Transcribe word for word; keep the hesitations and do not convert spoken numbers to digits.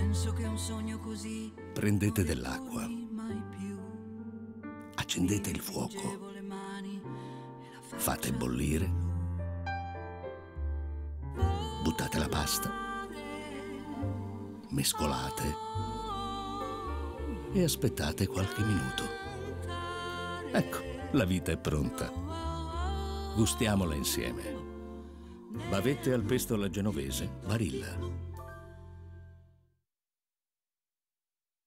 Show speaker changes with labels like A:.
A: penso che un sogno così
B: Prendete dell'acqua, accendete il fuoco, fate bollire, buttate la pasta, mescolate e aspettate qualche minuto. Ecco, la vita è pronta. Gustiamola insieme. Bavette al pesto alla genovese, Barilla.